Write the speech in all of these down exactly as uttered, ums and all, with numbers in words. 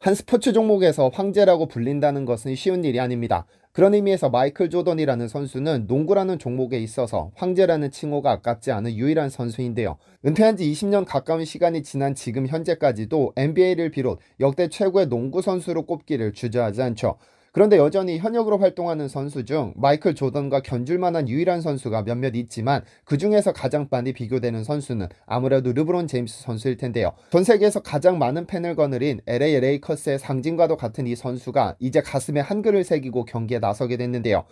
한 스포츠 종목에서 황제라고 불린다는 것은 쉬운 일이 아닙니다. 그런 의미에서 마이클 조던이라는 선수는 농구라는 종목에 있어서 황제라는 칭호가 아깝지 않은 유일한 선수인데요. 은퇴한 지 이십 년 가까운 시간이 지난 지금 현재까지도 엔비에이를 비롯 역대 최고의 농구 선수로 꼽기를 주저하지 않죠. 그런데 여전히 현역으로 활동하는 선수 중 마이클 조던과 견줄만한 유일한 선수가 몇몇 있지만 그 중에서 가장 많이 비교되는 선수는 아무래도 르브론 제임스 선수일 텐데요. 전 세계에서 가장 많은 팬을 거느린 엘에이 레이커스의 상징과도 같은 이 선수가 이제 가슴에 한글을 새기고 경기에 나서게 됐는데요.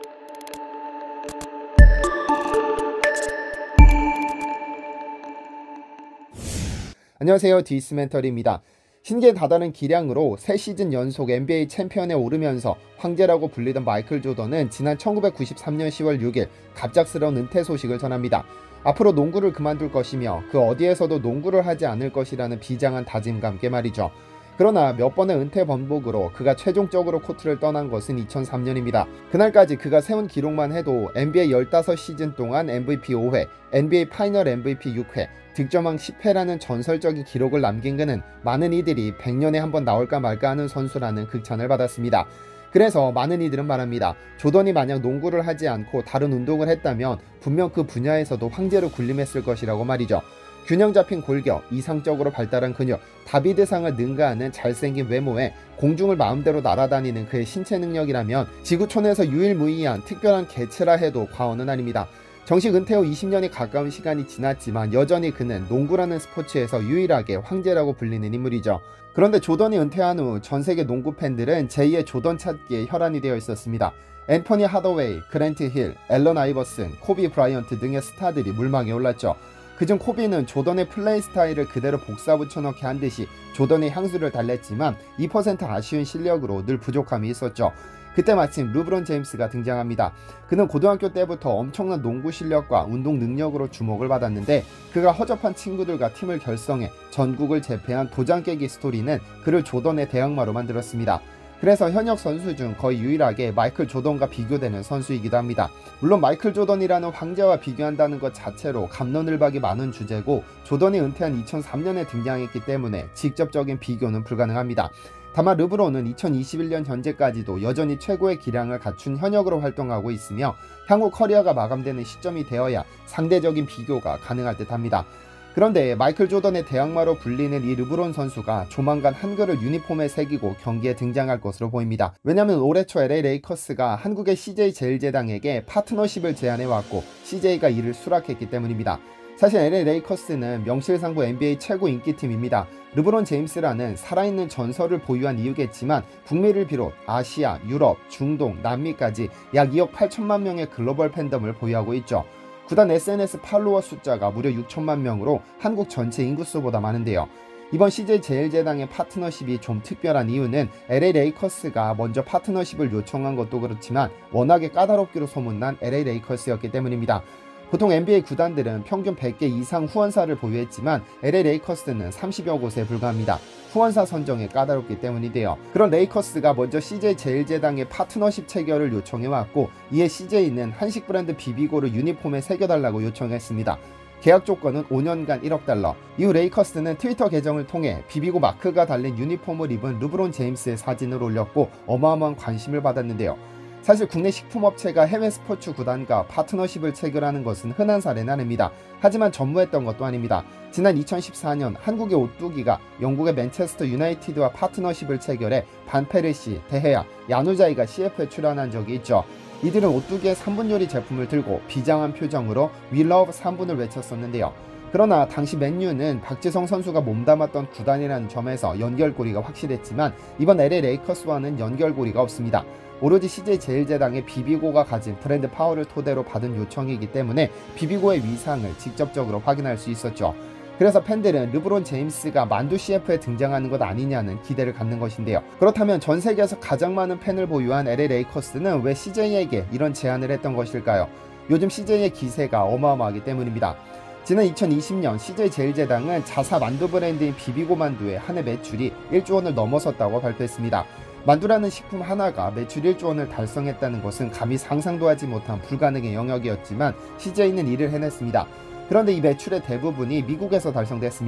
안녕하세요, 디스멘터리입니다. 신기에 다다른 기량으로 세 시즌 연속 엔비에이 챔피언에 오르면서 황제라고 불리던 마이클 조던은 지난 천구백구십삼 년 시월 육 일 갑작스러운 은퇴 소식을 전합니다. 앞으로 농구를 그만둘 것이며 그 어디에서도 농구를 하지 않을 것이라는 비장한 다짐과 함께 말이죠. 그러나 몇 번의 은퇴 번복으로 그가 최종적으로 코트를 떠난 것은 이천삼 년입니다. 그날까지 그가 세운 기록만 해도 엔비에이 십오 시즌 동안 엠브이피 오 회, 엔비에이 파이널 엠브이피 육 회, 득점왕 십 회라는 전설적인 기록을 남긴 그는 많은 이들이 백 년에 한 번 나올까 말까 하는 선수라는 극찬을 받았습니다. 그래서 많은 이들은 말합니다. 조던이 만약 농구를 하지 않고 다른 운동을 했다면 분명 그 분야에서도 황제로 군림했을 것이라고 말이죠. 균형 잡힌 골격, 이상적으로 발달한 근육, 다비드상을 능가하는 잘생긴 외모에 공중을 마음대로 날아다니는 그의 신체 능력이라면 지구촌에서 유일무이한 특별한 개체라 해도 과언은 아닙니다. 정식 은퇴 후 이십 년이 가까운 시간이 지났지만 여전히 그는 농구라는 스포츠에서 유일하게 황제라고 불리는 인물이죠. 그런데 조던이 은퇴한 후 전세계 농구 팬들은 제이의 조던 찾기에 혈안이 되어 있었습니다. 앤토니 하더웨이, 그랜트 힐, 앨런 아이버슨, 코비 브라이언트 등의 스타들이 물망에 올랐죠. 그중 코비는 조던의 플레이 스타일을 그대로 복사 붙여넣기 한 듯이 조던의 향수를 달랬지만 이 퍼센트 아쉬운 실력으로 늘 부족함이 있었죠. 그때 마침 르브론 제임스가 등장합니다. 그는 고등학교 때부터 엄청난 농구 실력과 운동 능력으로 주목을 받았는데 그가 허접한 친구들과 팀을 결성해 전국을 제패한 도장 깨기 스토리는 그를 조던의 대항마로 만들었습니다. 그래서 현역 선수 중 거의 유일하게 마이클 조던과 비교되는 선수이기도 합니다. 물론 마이클 조던이라는 황제와 비교한다는 것 자체로 갑론을박이 많은 주제고 조던이 은퇴한 이천삼 년에 등장했기 때문에 직접적인 비교는 불가능합니다. 다만 르브론은 이천이십일 년 현재까지도 여전히 최고의 기량을 갖춘 현역으로 활동하고 있으며 향후 커리어가 마감되는 시점이 되어야 상대적인 비교가 가능할 듯합니다. 그런데 마이클 조던의 대항마로 불리는 이 르브론 선수가 조만간 한글을 유니폼에 새기고 경기에 등장할 것으로 보입니다. 왜냐하면 올해 초 엘에이 레이커스가 한국의 씨제이 제일제당에게 파트너십을 제안해왔고 씨제이가 이를 수락했기 때문입니다. 사실 엘에이 레이커스는 명실상부 엔비에이 최고 인기팀입니다. 르브론 제임스라는 살아있는 전설을 보유한 이유겠지만 북미를 비롯 아시아, 유럽, 중동, 남미까지 약 이억 팔천만 명의 글로벌 팬덤을 보유하고 있죠. 구단 에스엔에스 팔로워 숫자가 무려 육천만 명으로 한국 전체 인구수보다 많은데요. 이번 씨제이 제일제당의 파트너십이 좀 특별한 이유는 엘에이 레이커스가 먼저 파트너십을 요청한 것도 그렇지만 워낙에 까다롭기로 소문난 엘에이 레이커스였기 때문입니다. 보통 엔비에이 구단들은 평균 백 개 이상 후원사를 보유했지만 엘에이 레이커스는 삼십여 곳에 불과합니다. 후원사 선정에 까다롭기 때문인데요. 그런 레이커스가 먼저 씨제이 제일제당의 파트너십 체결을 요청해왔고 이에 씨제이는 한식 브랜드 비비고를 유니폼에 새겨달라고 요청했습니다. 계약 조건은 오 년간 일억 달러. 이후 레이커스는 트위터 계정을 통해 비비고 마크가 달린 유니폼을 입은 르브론 제임스의 사진을 올렸고 어마어마한 관심을 받았는데요. 사실 국내 식품업체가 해외 스포츠 구단과 파트너십을 체결하는 것은 흔한 사례는 아닙니다. 하지만 전무했던 것도 아닙니다. 지난 이천십사 년 한국의 오뚜기가 영국의 맨체스터 유나이티드와 파트너십을 체결해 반페르시, 데헤야, 야누자이가 씨에프에 출연한 적이 있죠. 이들은 오뚜기의 삼 분 요리 제품을 들고 비장한 표정으로 We love 삼 분을 외쳤었는데요. 그러나 당시 맨유는 박지성 선수가 몸담았던 구단이라는 점에서 연결고리가 확실했지만 이번 엘에이 레이커스와는 연결고리가 없습니다. 오로지 씨제이 제일제당의 비비고가 가진 브랜드 파워를 토대로 받은 요청이기 때문에 비비고의 위상을 직접적으로 확인할 수 있었죠. 그래서 팬들은 르브론 제임스가 만두 씨에프에 등장하는 것 아니냐는 기대를 갖는 것인데요. 그렇다면 전 세계에서 가장 많은 팬을 보유한 엘에이 레이커스는 왜 씨제이에게 이런 제안을 했던 것일까요? 요즘 씨제이의 기세가 어마어마하기 때문입니다. 지난 이천이십 년 씨제이 제일제당은 자사 만두 브랜드인 비비고 만두의 한 해 매출이 일조 원을 넘어섰다고 발표했습니다. 만두라는 식품 하나가 매출 일조 원을 달성했다는 것은 감히 상상도 하지 못한 불가능의 영역이었지만 씨제이는 이를 해냈습니다. 그런데 이 매출의 대부분이 미국에서 달성됐습니다.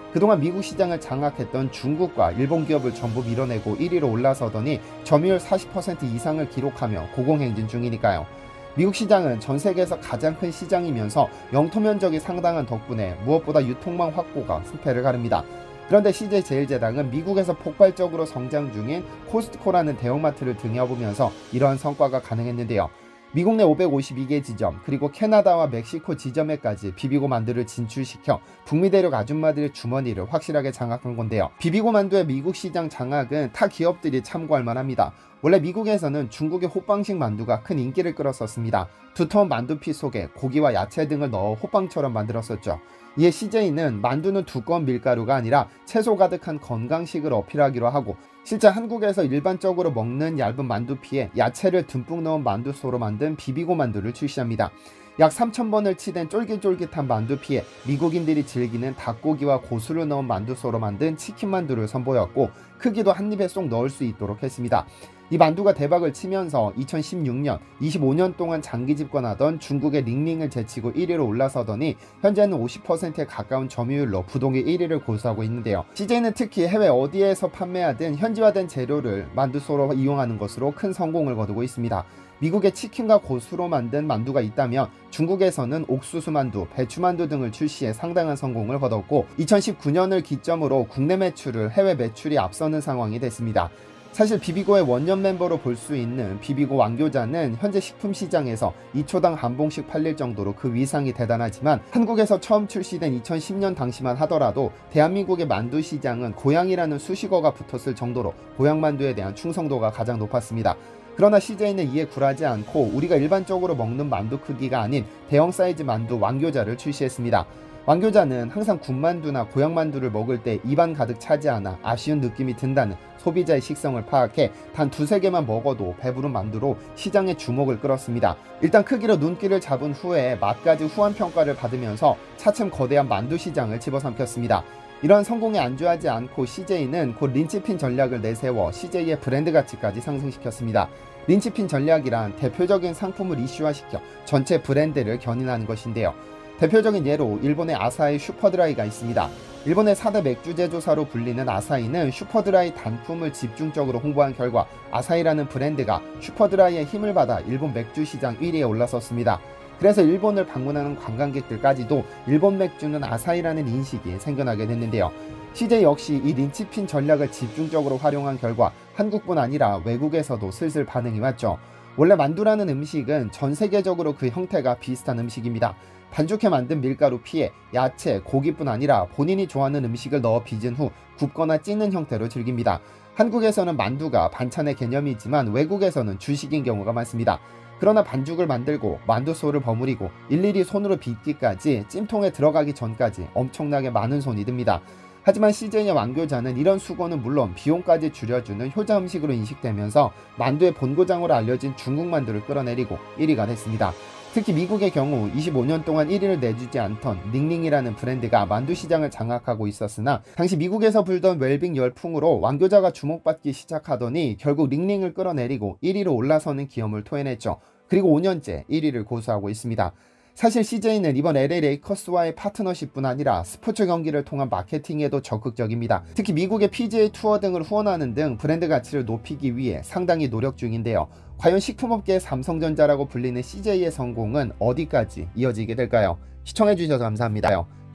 그동안 미국 시장을 장악했던 중국과 일본 기업을 전부 밀어내고 일 위로 올라서더니 점유율 사십 퍼센트 이상을 기록하며 고공행진 중이니까요. 미국 시장은 전 세계에서 가장 큰 시장이면서 영토 면적이 상당한 덕분에 무엇보다 유통망 확보가 승패를 가릅니다. 그런데 씨제이제일제당은 미국에서 폭발적으로 성장 중인 코스트코라는 대형마트를 등에 업으면서 이러한 성과가 가능했는데요. 미국 내 오백오십이 개 지점 그리고 캐나다와 멕시코 지점에까지 비비고 만두를 진출시켜 북미 대륙 아줌마들의 주머니를 확실하게 장악한 건데요. 비비고 만두의 미국 시장 장악은 타 기업들이 참고할 만합니다. 원래 미국에서는 중국의 호빵식 만두가 큰 인기를 끌었었습니다. 두터운 만두피 속에 고기와 야채 등을 넣어 호빵처럼 만들었었죠. 이에 씨제이는 만두는 두꺼운 밀가루가 아니라 채소 가득한 건강식을 어필하기로 하고 실제 한국에서 일반적으로 먹는 얇은 만두피에 야채를 듬뿍 넣은 만두소로 만든 비비고 만두를 출시합니다. 약 삼천 번을 치댄 쫄깃쫄깃한 만두피에 미국인들이 즐기는 닭고기와 고수를 넣은 만두소로 만든 치킨 만두를 선보였고 크기도 한 입에 쏙 넣을 수 있도록 했습니다. 이 만두가 대박을 치면서 이천십육 년 이십오 년 동안 장기 집권하던 중국의 링링을 제치고 일 위로 올라서더니 현재는 오십 퍼센트에 가까운 점유율로 부동의 일 위를 고수하고 있는데요. 씨제이는 특히 해외 어디에서 판매하든 현지화된 재료를 만두소로 이용하는 것으로 큰 성공을 거두고 있습니다. 미국의 치킨과 고수로 만든 만두가 있다면 중국에서는 옥수수 만두, 배추 만두 등을 출시해 상당한 성공을 거뒀고 이천십구 년을 기점으로 국내 매출을 해외 매출이 앞서는 상황이 됐습니다. 사실 비비고의 원년 멤버로 볼 수 있는 비비고 왕교자는 현재 식품 시장에서 이 초당 한 봉씩 팔릴 정도로 그 위상이 대단하지만 한국에서 처음 출시된 이천십 년 당시만 하더라도 대한민국의 만두 시장은 고향이라는 수식어가 붙었을 정도로 고향 만두에 대한 충성도가 가장 높았습니다. 그러나 씨제이는 이에 굴하지 않고 우리가 일반적으로 먹는 만두 크기가 아닌 대형 사이즈 만두 왕교자를 출시했습니다. 왕교자는 항상 군만두나 고향만두를 먹을 때 입안 가득 차지 않아 아쉬운 느낌이 든다는 소비자의 식성을 파악해 단 두세 개만 먹어도 배부른 만두로 시장의 주목을 끌었습니다. 일단 크기로 눈길을 잡은 후에 맛까지 후한 평가를 받으면서 차츰 거대한 만두 시장을 집어삼켰습니다. 이런 성공에 안주하지 않고 씨제이는 곧 린치핀 전략을 내세워 씨제이의 브랜드 가치까지 상승시켰습니다. 린치핀 전략이란 대표적인 상품을 이슈화시켜 전체 브랜드를 견인하는 것인데요. 대표적인 예로 일본의 아사히 슈퍼드라이가 있습니다. 일본의 사 대 맥주 제조사로 불리는 아사히는 슈퍼드라이 단품을 집중적으로 홍보한 결과 아사히라는 브랜드가 슈퍼드라이의 힘을 받아 일본 맥주 시장 일 위에 올라섰습니다. 그래서 일본을 방문하는 관광객들까지도 일본 맥주는 아사히라는 인식이 생겨나게 됐는데요. 씨제이 역시 이 린치핀 전략을 집중적으로 활용한 결과 한국뿐 아니라 외국에서도 슬슬 반응이 왔죠. 원래 만두라는 음식은 전 세계적으로 그 형태가 비슷한 음식입니다. 반죽해 만든 밀가루 피에 야채, 고기뿐 아니라 본인이 좋아하는 음식을 넣어 빚은 후 굽거나 찌는 형태로 즐깁니다. 한국에서는 만두가 반찬의 개념이지만 외국에서는 주식인 경우가 많습니다. 그러나 반죽을 만들고 만두소를 버무리고 일일이 손으로 빚기까지 찜통에 들어가기 전까지 엄청나게 많은 손이 듭니다. 하지만 씨제이의 왕교자는 이런 수고는 물론 비용까지 줄여주는 효자 음식으로 인식되면서 만두의 본고장으로 알려진 중국 만두를 끌어내리고 일 위가 됐습니다. 특히 미국의 경우 이십오 년 동안 일 위를 내주지 않던 링링이라는 브랜드가 만두 시장을 장악하고 있었으나 당시 미국에서 불던 웰빙 열풍으로 왕교자가 주목받기 시작하더니 결국 링링을 끌어내리고 일 위로 올라서는 기염을 토해냈죠. 그리고 오 년째 일 위를 고수하고 있습니다. 사실 씨제이는 이번 엘에이 레이커스와의 파트너십뿐 아니라 스포츠 경기를 통한 마케팅에도 적극적입니다. 특히 미국의 피지에이 투어 등을 후원하는 등 브랜드 가치를 높이기 위해 상당히 노력 중인데요. 과연 식품업계의 삼성전자라고 불리는 씨제이의 성공은 어디까지 이어지게 될까요? 시청해주셔서 감사합니다.